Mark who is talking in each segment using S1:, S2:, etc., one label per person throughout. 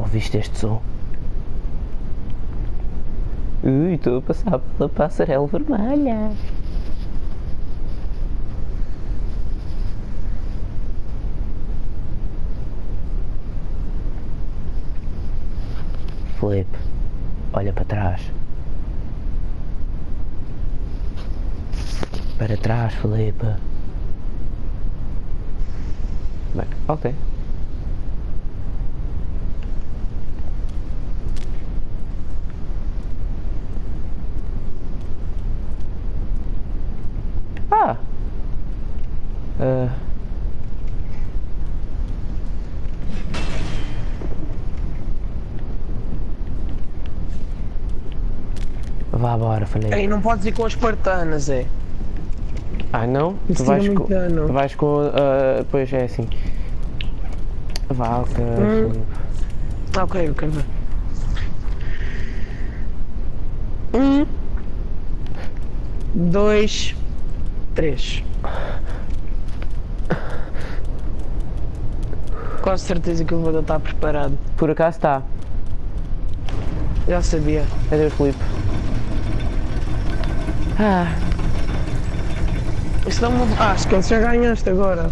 S1: Ouviste este som? Ui, estou a passar pela passarela vermelha. Filipe, olha para trás. Para trás, Filipe. Bem, ok. Ah! Vá embora, Filipe.
S2: Ei, não podes ir com as espartanas, é?
S1: Ah, não?
S2: Isso
S1: Tu vais
S2: tira
S1: com...
S2: muito dano.
S1: Vais com... pois é assim. Vá, ok, Filipe.
S2: Ok, eu quero ver. 2, 3. Quase certeza que o elevador está preparado.
S1: Por acaso está.
S2: Já sabia.
S1: Adeus, Filipe. Ah,
S2: Isso dá uma... Ah, esquece, já ganhaste agora.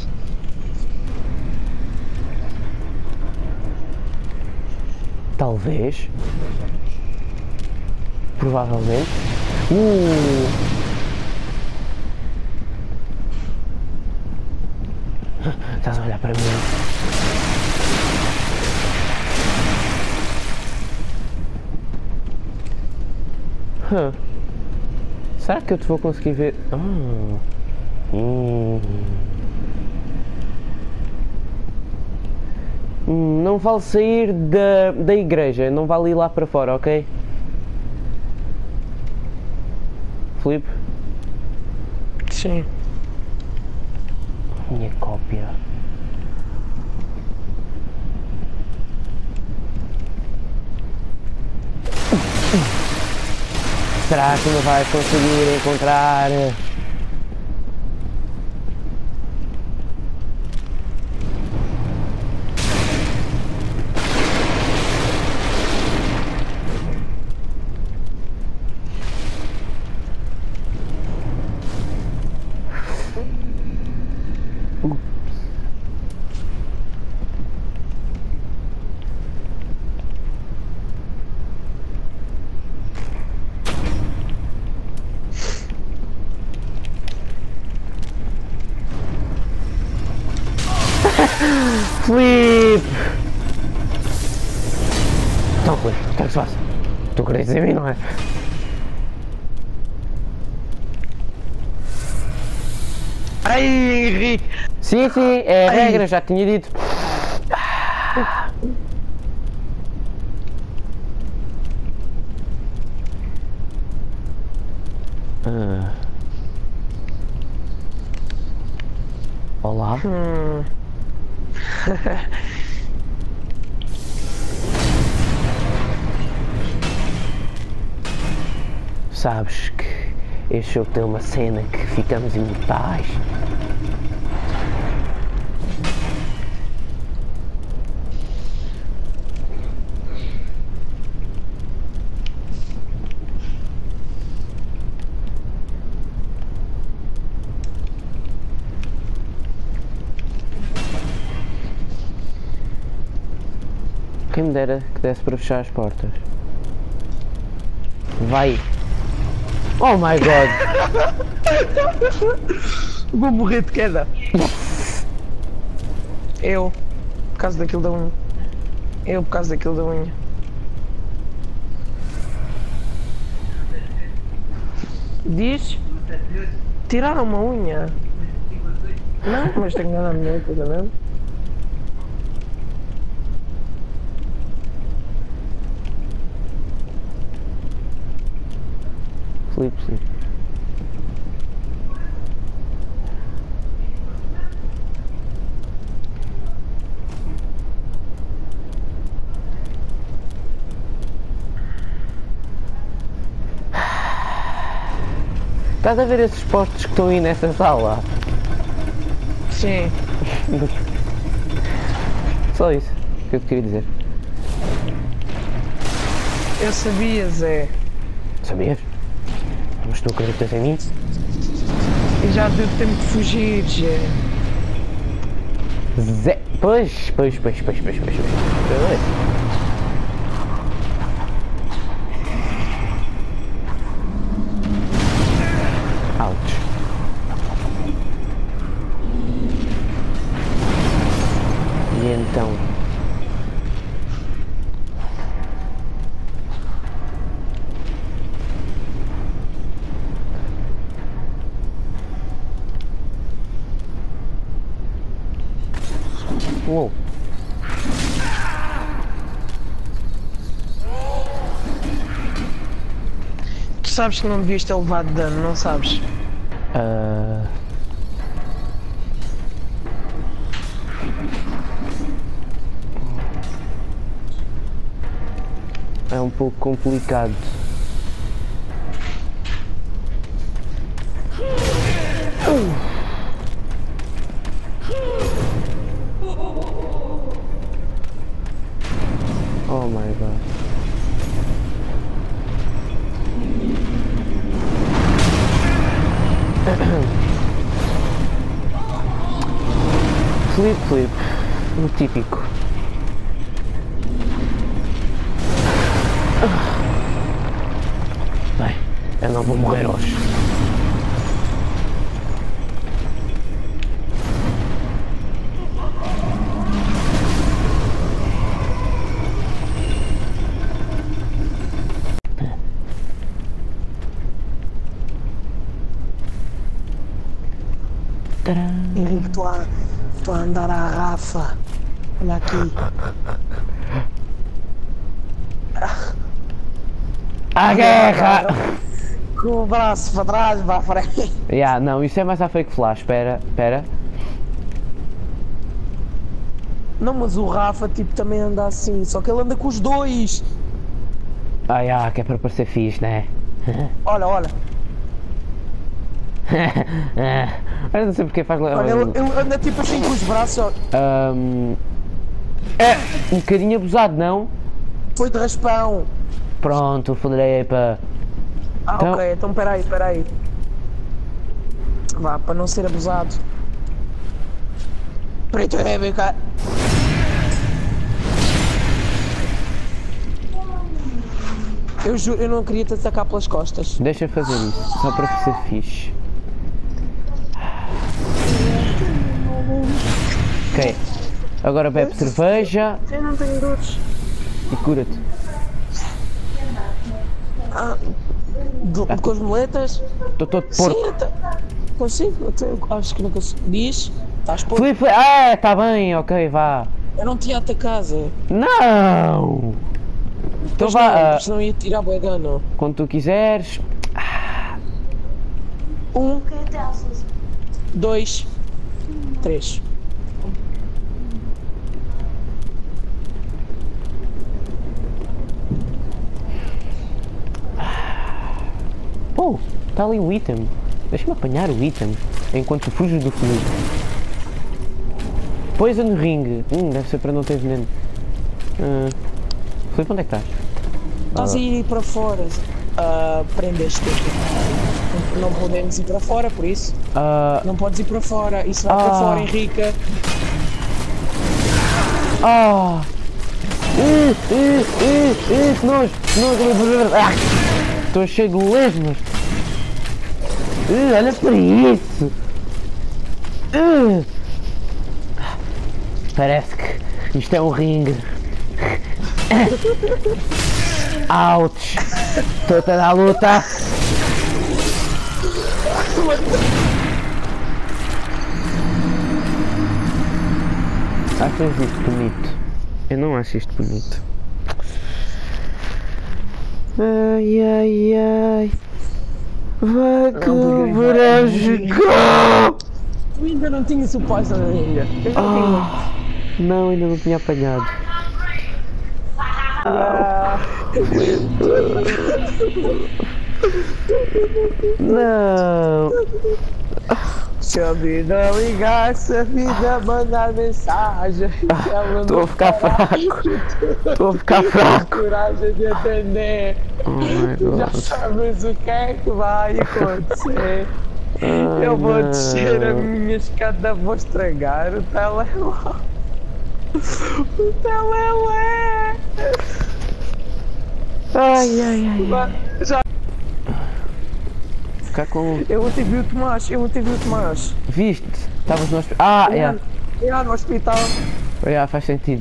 S1: talvez. Provavelmente. Estás a olhar para mim. Será que eu te vou conseguir ver? Não vale sair da igreja, não vale ir lá para fora, ok? Filipe?
S2: Sim.
S1: Minha cópia. Será que me vais conseguir encontrar? Filipe! Então, Filipe, o que é que se passa? Tu acreditas em mim, não é?
S2: Ai, Henrique!
S1: Sim, é a regra, já tinha dito. Olá. Sabes que este jogo tem uma cena que ficamos imortais. Quem me dera que desse para fechar as portas. Vai! Oh my god!
S2: Vou morrer de queda. Eu, por causa daquilo da unha. Eu, por causa daquilo da unha. Diz? Tiraram uma unha? Não, mas tenho nada a minha coisa mesmo.
S1: Filipe. Estás a ver esses postos que estão aí nessa sala?
S2: Sim.
S1: Só isso que eu te queria dizer.
S2: Eu sabia, Zé.
S1: Sabias? Mas tu acreditas em mim?
S2: E já deu tempo de fugir, Zé.
S1: Zé. Pois. Ouch. E então? Uou.
S2: Tu sabes que não devias ter levado dano, não sabes?
S1: É um pouco complicado. Oh my god. Flip, o típico. Bem, eu não vou morrer hoje.
S2: Henrique, estou a andar à Rafa. Olha aqui.
S1: À guerra!
S2: Com o braço para trás, para a frente.
S1: Não, isso é mais a fake flash, espera.
S2: Não, mas o Rafa tipo também anda assim, só que ele anda com os dois.
S1: Que é para parecer fixe, né?
S2: Olha.
S1: Eu não sei porque faz...
S2: Olha, ele anda tipo assim com os braços, ó.
S1: É um bocadinho abusado, não?
S2: Foi de raspão.
S1: Pronto, foderei para... Então...
S2: Ok, então peraí. Vá, para não ser abusado. Preto é bem cá. Eu juro, eu não queria te atacar pelas costas.
S1: Deixa fazer isso, só para ser fixe. Ok, agora bebe cerveja.
S2: Eu não tenho dores.
S1: E cura-te.
S2: Com as moletas?
S1: Estou todo porco.
S2: Sim, consigo. Acho que não consigo. Diz? Estás porco?
S1: Felipe, está bem, ok, vá.
S2: Eu não te ia atacar, Zé.
S1: Não! Então
S2: Pois
S1: vá,
S2: não, senão ia tirar bué dano.
S1: quando tu quiseres.
S2: 1, 2, 3.
S1: Oh, está ali o item. Deixa-me apanhar o item enquanto fujo do Felipe. Poison Ring. Deve ser para não ter veneno. Felipe, onde é que estás?
S2: Estás a ir para fora. Prendeste. Não podemos ir para fora, por isso. Não podes ir para fora. Isso vai para fora, Henrique.
S1: Que nojo! Estou cheio de lesmas. Olha para isso! Parece que isto é um ringue. Ouch! Estou-te a dar luta! Achas isto bonito? Eu não acho isto bonito. Ai. Vai quebrar gigante!
S2: Tu ainda não tinhas o poison ainda. Eu já tinha.
S1: Não, ainda não tinha apanhado. Não!
S2: Se a vida ligar, se a vida mandar mensagem.
S1: Estou a ficar fraco. Estou a ficar fraco.
S2: Coragem de atender.
S1: Oh,
S2: já sabes o que é que vai acontecer. Eu vou descer a minha escada, vou estragar o telemóvel. O telemóvel.
S1: Ai.
S2: Já.
S1: Ficar com...
S2: Eu ontem vi o Tomás,
S1: Viste? Estavas no hospital.
S2: no hospital.
S1: Faz sentido.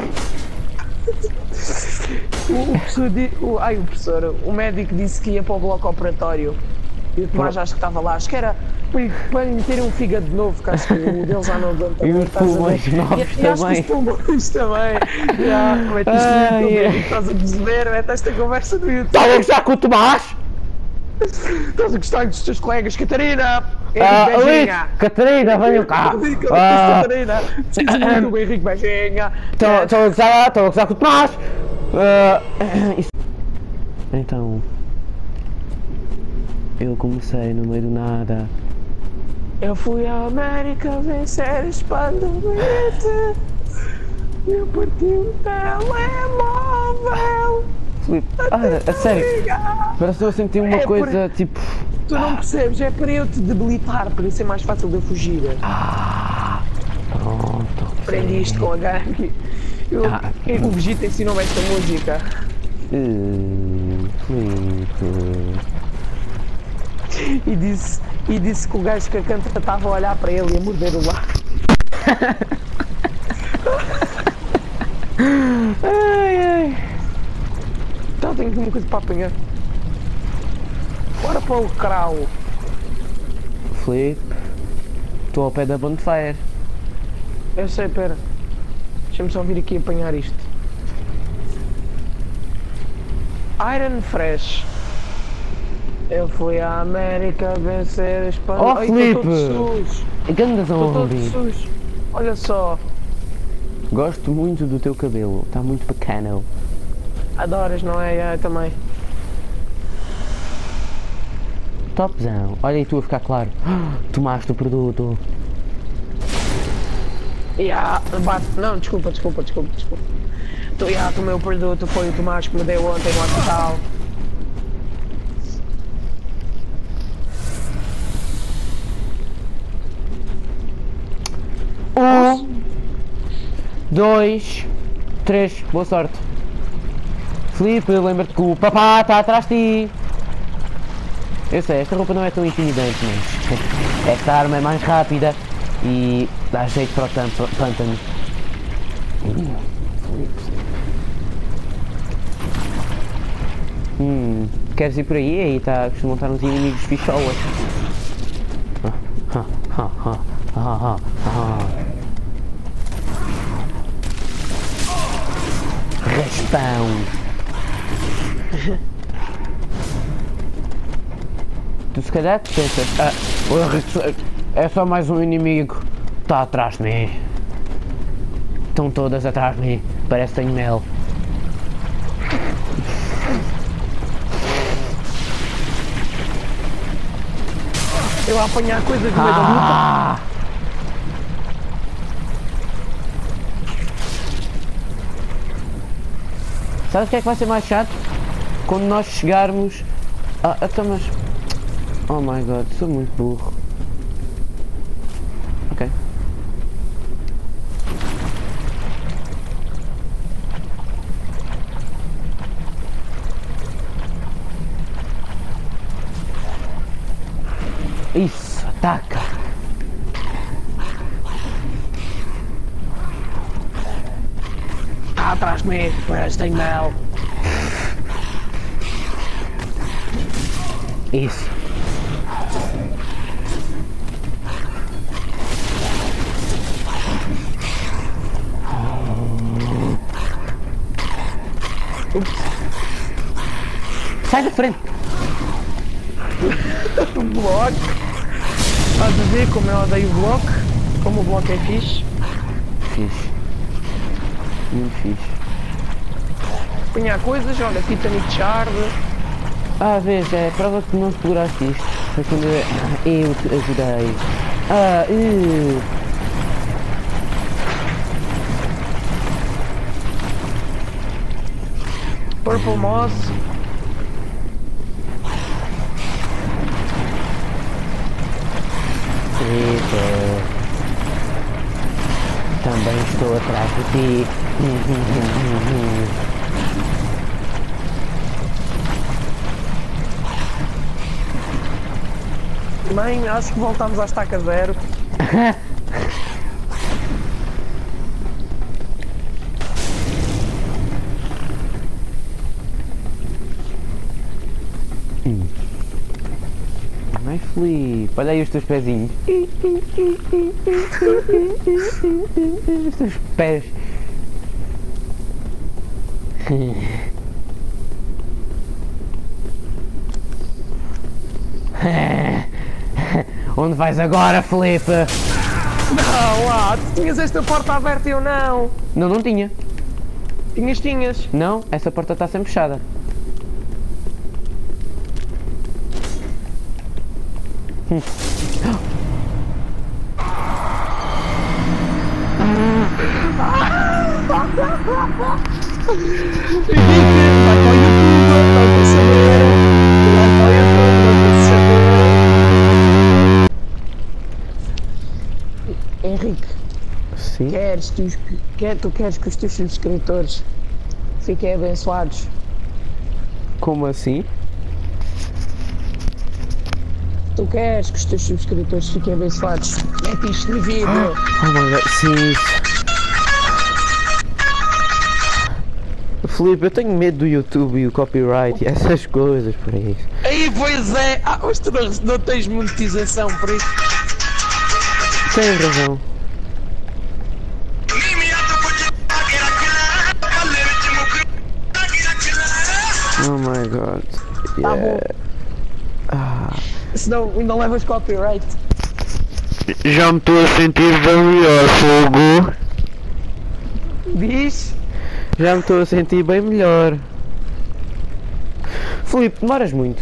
S2: O médico disse que ia para o bloco operatório. E o Tomás acho que estava lá, acho que era para lhe meterem um fígado de novo, que acho que o dele já não aguenta.
S1: E os pulmões novos
S2: também. E acho que os pulmões também. Mete isto no YouTube, estás a perceber, mete esta conversa no YouTube.
S1: Estás a gostar com o Tomás?
S2: Estás a gostar dos teus colegas, Catarina!
S1: Henrique Catarina, venham cá!
S2: Catarina! Preciso muito do Henrique Beijinha!
S1: Estou a gostar com o Tomás! Então... Eu comecei no meio do nada.
S2: Eu fui à América vencer a Espanha bilhete. Eu parti um telemóvel.
S1: Filipe, olha, a sério, parece que estou a sentir uma coisa tipo...
S2: Tu não percebes, é para eu te debilitar, para ser mais fácil de eu fugir.
S1: Pronto.
S2: Aprendi isto com a gangue. O Vegeta ensinou-me esta música.
S1: Filipe...
S2: E disse que o gajo que a canta estava a olhar para ele e a morder o lábio. Então tenho aqui uma coisa para apanhar. Bora para o Crau.
S1: Filipe, estou ao pé da bonfire.
S2: Eu sei, pera. Deixa-me só vir aqui apanhar isto. Iron Fresh. Eu fui à América vencer a Espanha.
S1: Oh, Filipe!
S2: Estou todo sujo. Olha só.
S1: Gosto muito do teu cabelo, está muito bacana.
S2: Adoras, não é? Eu também.
S1: Topzão. Olha aí tu a ficar claro. Tomaste o produto.
S2: Não, desculpa. Tomei o produto, foi o Tomás que me deu ontem no hospital.
S1: 1, 2, 3, boa sorte. Filipe, lembra-te que o papá está atrás de ti. Eu sei, esta roupa não é tão intimidante, mas esta arma é mais rápida e dá jeito para o pântano. Queres ir por aí? Aí costumam estar uns inimigos ficholas. Raspão. Tu se calhar te pensas, é só mais um inimigo, está atrás de mim. Estão todas atrás de mim, parece que tenho mel.
S2: Eu a apanhar coisas no meio da luta.
S1: Sabe o que é que vai ser mais chato? Quando nós chegarmos... então mas... Oh my god, sou muito burro. Ok. Isso, ataca!
S2: Está atrás de mim, parece que tem mel.
S1: Isso. Sai da frente!
S2: O bloco. Estás a ver como eu odeio o bloco? Como o bloco é fixe?
S1: Fixe. Muito fixe.
S2: Apanhar coisas, olha, Titanic Shard.
S1: Vês, é prova que não seguraste isto. Foi quando eu te ajudei. Ah,
S2: Purple Moss.
S1: Filipe. Também estou atrás de ti.
S2: Mãe, acho que voltamos à estaca zero.
S1: Ai, Filipe, olha aí os teus pezinhos. Os teus pés. Onde vais agora, Filipe?
S2: Não, lá, tu tinhas esta porta aberta e eu não.
S1: Não, não tinha.
S2: Tinhas.
S1: Não, essa porta está sempre fechada.
S2: Henrique,
S1: Sim.
S2: tu queres que os teus subscritores fiquem abençoados?
S1: Como assim?
S2: Tu queres que os teus subscritores fiquem abençoados? Mete isto no vídeo.
S1: Oh my god, sim. Filipe, eu tenho medo do YouTube e o copyright e essas coisas, por isso.
S2: Aí, pois é. Mas tu não tens monetização por isso.
S1: Tens razão. Oh my god.
S2: Tá bom.
S1: Ah.
S2: Senão ainda levas copyright.
S1: Já me estou a sentir bem melhor, fogo.
S2: Diz?
S1: Já me estou a sentir bem melhor. Filipe, demoras muito.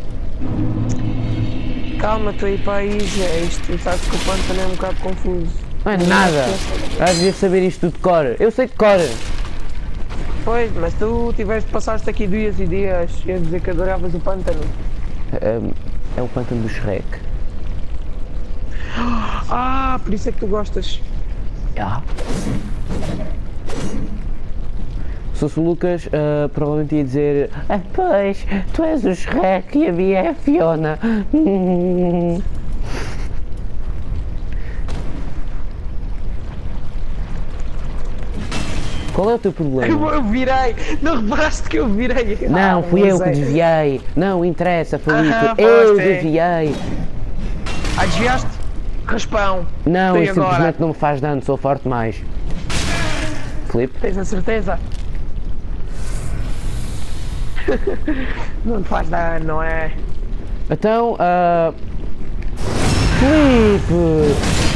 S2: Calma, estou aí para aí, já é isto. Sabes que o pântano é um bocado confuso.
S1: Não é nada. Já devias saber isto tudo de cor. Eu sei de cor.
S2: Pois, mas tu passaste aqui dias e dias a dizer que adoravas o pântano.
S1: É o pântano do Shrek.
S2: Por isso é que tu gostas.
S1: Ah. Se fosse o Lucas, provavelmente ia dizer: pois, tu és o Shrek e a Bia é a Fiona. Qual é o teu problema?
S2: Eu virei! Não reparaste que eu virei?
S1: Não, fui eu que
S2: sei.
S1: desviei. Não interessa, Felipe.
S2: Foste.
S1: Eu desviei.
S2: Desviaste? Raspão.
S1: Não,
S2: E
S1: isso
S2: agora?
S1: simplesmente não me faz dano, sou forte mais. Felipe?
S2: Tens a certeza? Não te faz dano, não é?
S1: Então, Felipe!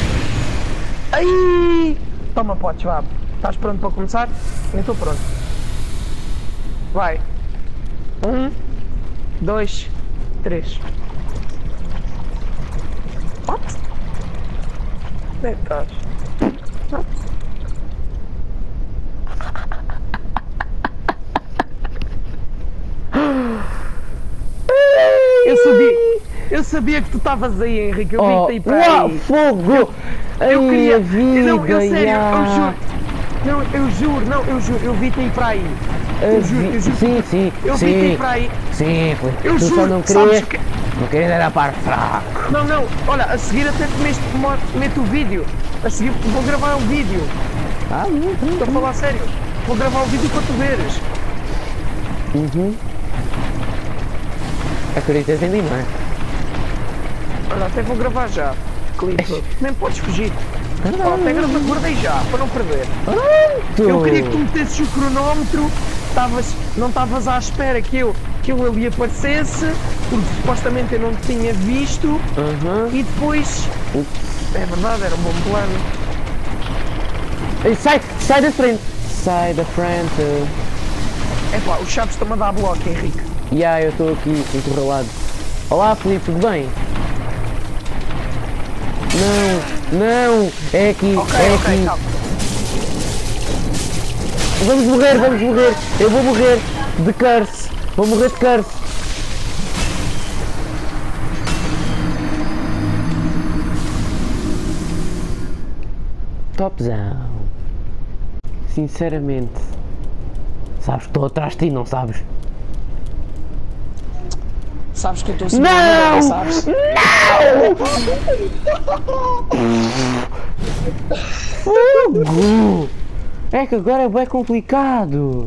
S2: Ai! Toma potes, vá. Estás pronto para começar? Eu estou pronto. Vai. 1, 2, 3. What? Onde é que estás? What? Eu sabia que tu estavas aí, Henrique. Eu vi-te aí para aí.
S1: Fogo!
S2: Eu queria. Não, eu sério,
S1: ya.
S2: eu juro. Eu vi-te aí para aí. Eu juro.
S1: Sim,
S2: Eu vi-te aí para aí.
S1: Sim, Felipe.
S2: Eu
S1: Tu
S2: juro,
S1: só não
S2: sabes
S1: querias.
S2: que-
S1: Não querias era par fraco.
S2: Não, olha, a seguir até meto o vídeo. A seguir vou gravar um vídeo. Estou a falar sério. Vou gravar um vídeo para tu veres.
S1: Acreditas em mim, não é?
S2: Olha, até vou gravar já. Clipe. Nem podes fugir. Até guardei já, para não perder. Eu queria que tu metesses o cronómetro. Não estavas à espera que ele ali aparecesse, porque supostamente eu não te tinha visto. E depois... É verdade, era um bom plano.
S1: Ei, sai da frente! Sai da frente!
S2: Epá, os chaves estão-me a dar bloco, Henrique.
S1: Eu estou aqui, encurralado. Olá, Felipe, tudo bem? Não, não, é aqui,
S2: Ok,
S1: é
S2: ok,
S1: aqui.
S2: calma.
S1: Vamos morrer, vamos morrer. Eu vou morrer de curse. Vou morrer de curse. Topzão. Sinceramente. Sabes que estou atrás de ti, não sabes?
S2: Sabes que eu estou a subir
S1: Não!
S2: sabes?
S1: Fogo! É que agora é bem complicado.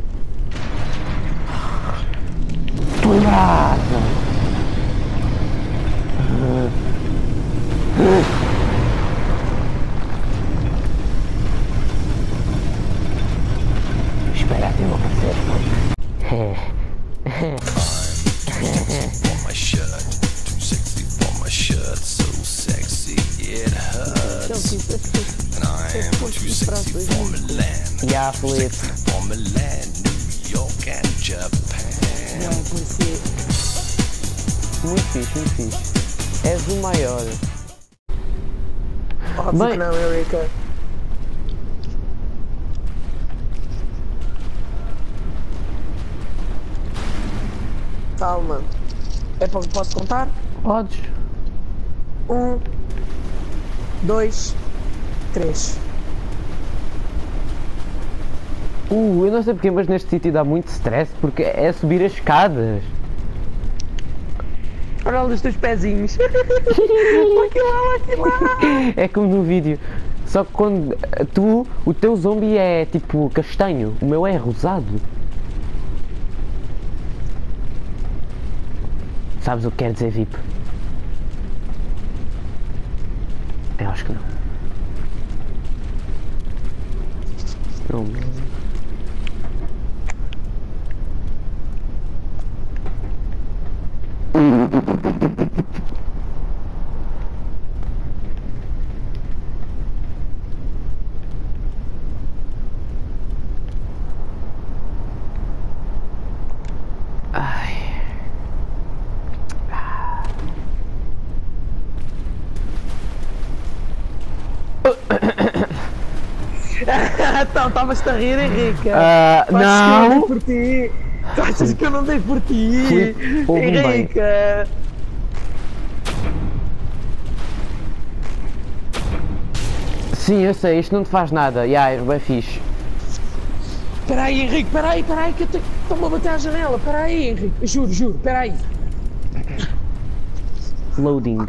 S1: Estou lembrado. Espera até eu aparecer.
S3: For my shirt, too sexy for my shirt, so sexy it hurts. And I'm too sexy for Milan,
S1: Já, Felipe.
S3: for Milan, New York and Japan.
S1: Muito fixe, muito fixe. És o maior.
S2: Óbvio
S1: Bem-
S2: que não, Eurica. Calma. É para posso contar?
S1: Podes.
S2: 1, 2, 3.
S1: Eu não sei porquê, mas neste sítio dá muito stress porque é subir as escadas.
S2: Olha os teus pezinhos. Aqui lá.
S1: É como no vídeo. Só que quando o teu zombie é tipo castanho, o meu é rosado. Sabes o que quer dizer VIP? Eu acho que não. Não. Ai.
S2: Então, estavas-te a rir, Henrique.
S1: Ah,
S2: Tu achas que eu não dei
S1: não.
S2: por ti? Tu achas que eu não dei por ti?
S1: Filipe, ouve-me bem.
S2: Henrique.
S1: Sim, eu sei, isto não te faz nada. É bem fixe.
S2: Espera aí, Henrique, espera aí, que eu tenho... Estou-me a bater à janela. Espera aí, Henrique. Juro, espera aí.
S1: Loading.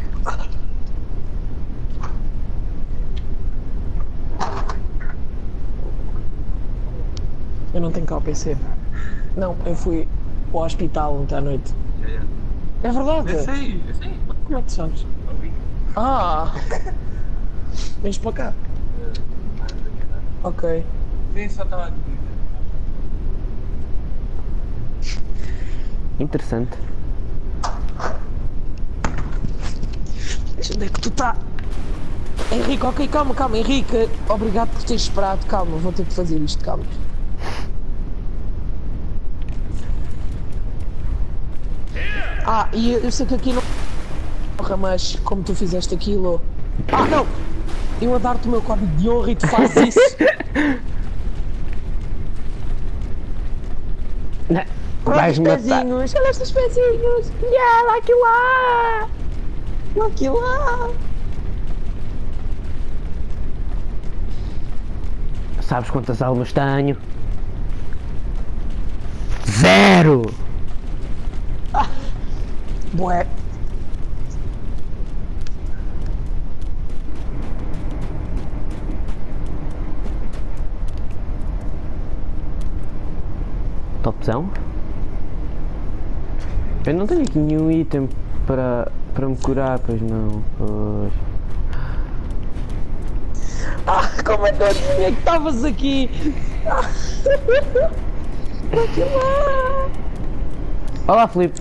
S2: Eu não tenho cá o PC. Não, eu fui ao hospital ontem à noite. É verdade?
S4: Eu sei.
S2: Como é que tu sabes? Ah! Vens para cá? Ok.
S4: Sim, só estava aqui.
S1: Interessante.
S2: Onde é que tu tá? Henrique, ok, calma, Henrique. Obrigado por teres esperado, calma, vou ter que fazer isto, calma. Ah, e eu sei que aqui não... Porra, mas como tu fizeste aquilo... Ah, não! Eu a dar-te o meu código de honra e tu fazes isso.
S1: Vais matar.
S2: pezinhos, olha estes pezinhos. Yeah, like you are. Like you are.
S1: Sabes quantas almas tenho? 0!
S2: Bué.
S1: Topzão? Eu não tenho aqui nenhum item para me curar, pois não. Pois.
S2: Ah, como é que eu adivinhei que estavas aqui? Like you are.
S1: Olá, Filipe.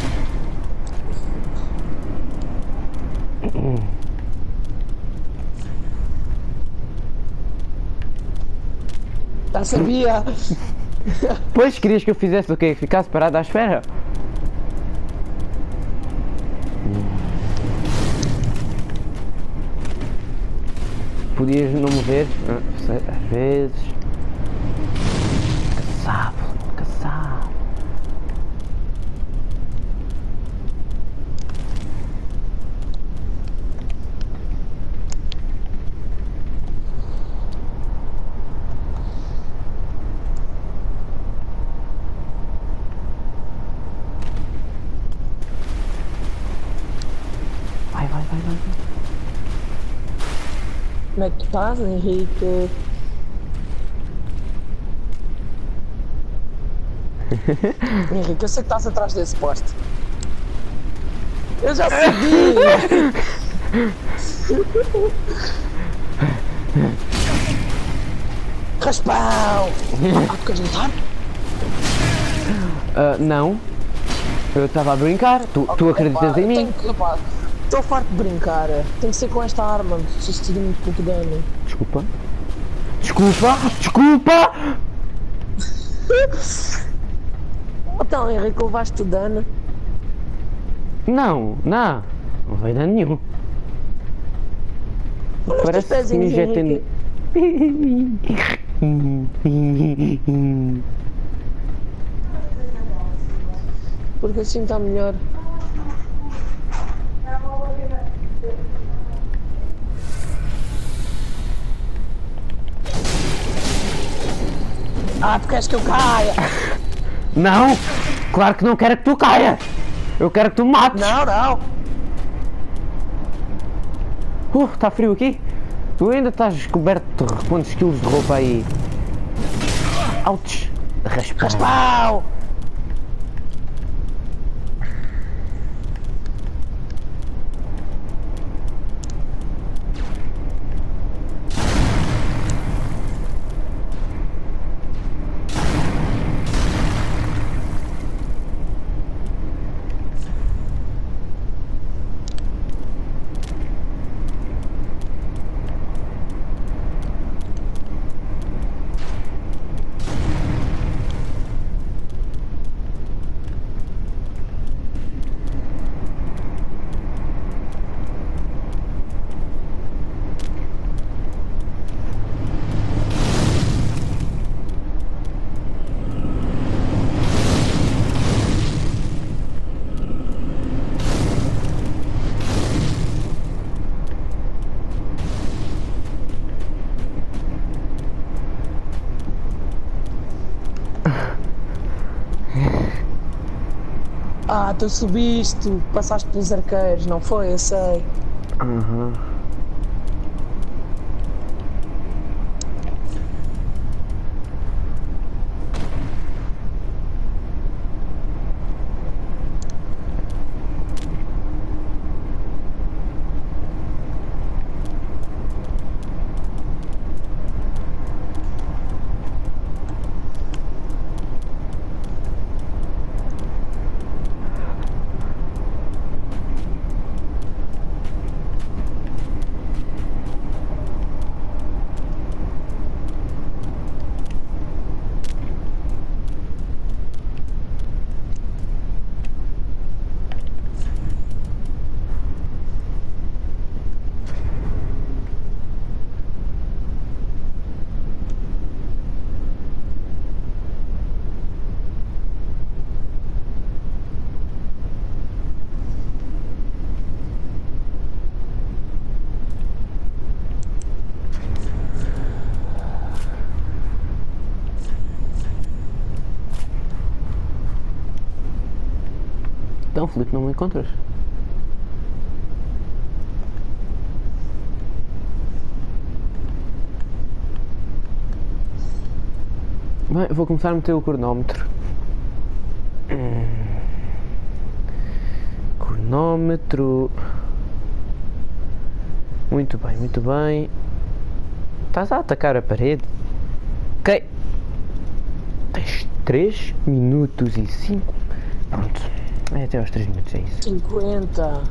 S2: Já sabia.
S1: Pois querias que eu fizesse o quê? Ficasse parado à espera? podias não me ver, às vezes. Caçava, caçava. Vai, vai, vai, vai.
S2: Como é que tu estás, Henrique? Henrique, eu sei que estás atrás desse poste. Eu já sabia! Raspão! Ah, tu queres lutar?
S1: Não. Eu estava a brincar. Tu acreditas em mim?
S2: Estou farto de brincar. Tem que ser com esta arma. Isto tira muito pouco dano.
S1: Desculpa. Desculpa! Desculpa!
S2: Então, Henrique, levaste o dano?
S1: Não, não. Não vai dar nenhum.
S2: Olha os teus
S1: Parece que me
S2: pezinhos,
S1: injetem.
S2: Henrique. Porque assim está melhor. Ah, tu queres que eu caia?
S1: Não! Claro que não quero que tu caias! Eu quero que tu me mates!
S2: Não, não.
S1: Está frio aqui? Tu ainda estás coberto de quantos quilos de roupa aí? Ouch! Raspão!
S2: Raspão! Ah, tu subiste, passaste pelos arqueiros, não foi? Eu sei.
S1: Aham. Então, Filipe, não me encontras? Bem, vou começar a meter o cronómetro. Cronómetro. Muito bem, muito bem. Estás a atacar a parede? Ok. Tens 3 minutos e 5. Pronto. É até aos 3 minutos, é isso.
S2: 50.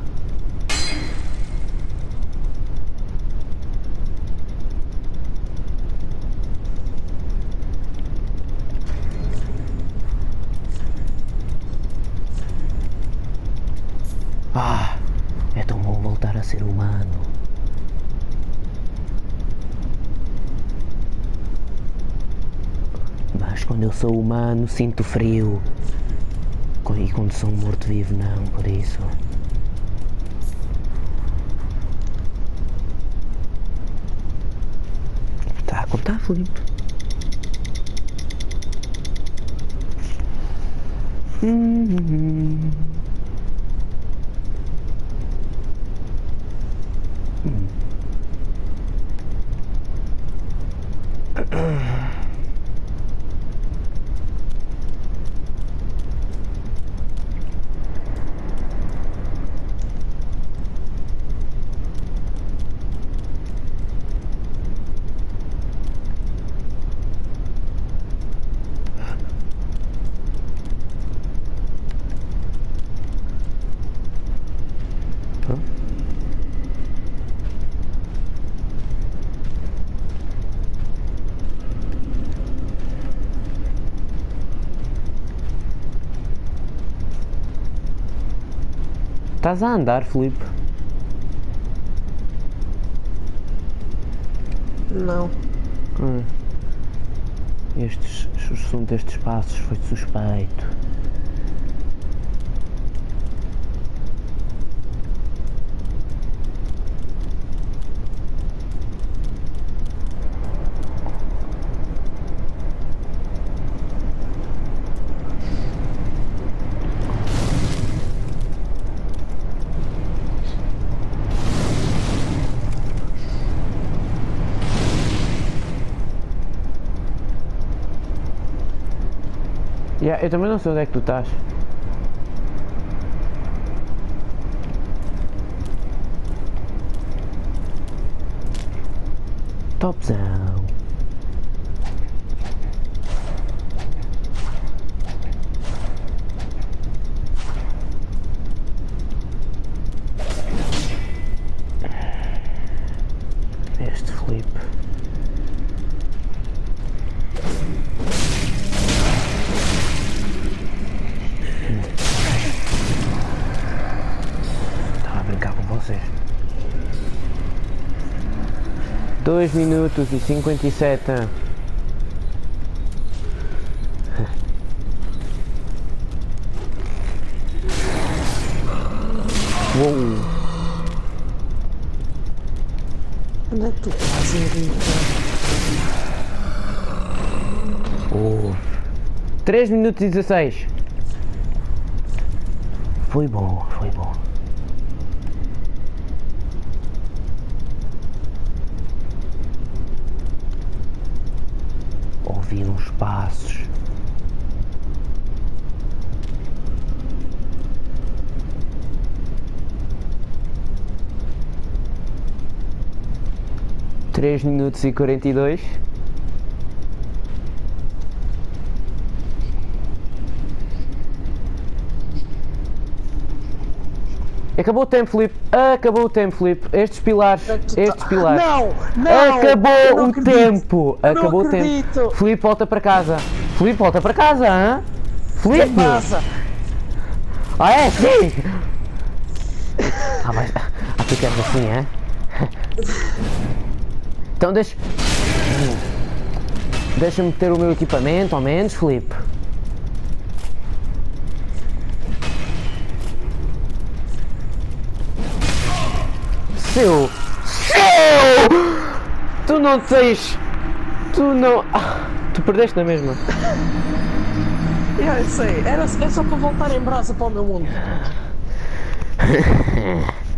S1: Ah, é tão bom voltar a ser humano. Mas quando eu sou humano sinto frio. E quando sou um morto-vivo não, por isso. Está a contar, Filipe? Estás a andar, Filipe?
S2: Não.
S1: O som destes passos foi suspeito. Eu também não sei onde é que tu estás. Topzão. Este Filipe. Estava a brincar com vocês. 2 minutos e 57. Uou.
S2: Onde é que tu estás, Henrique?
S1: 3 minutos e 16. Foi bom, foi bom. Ouvi uns passos. Três minutos e 42. Acabou o tempo, Filipe. Acabou o tempo, Filipe. Estes pilares. Estes pilares.
S2: Não! Não!
S1: Acabou o tempo. Acabou o tempo.
S2: Acredito.
S1: Filipe, volta para casa. Filipe, volta para casa, hã? Filipe!
S2: Que passa?
S1: Ah, é? Sim! Mas... tu queres assim, é? Então deixa-me ter o meu equipamento, ao menos, Filipe. Seu! Tu não tens... Tu não... tu perdeste na mesma.
S2: Eu sei, é só para voltar em brasa para o meu mundo.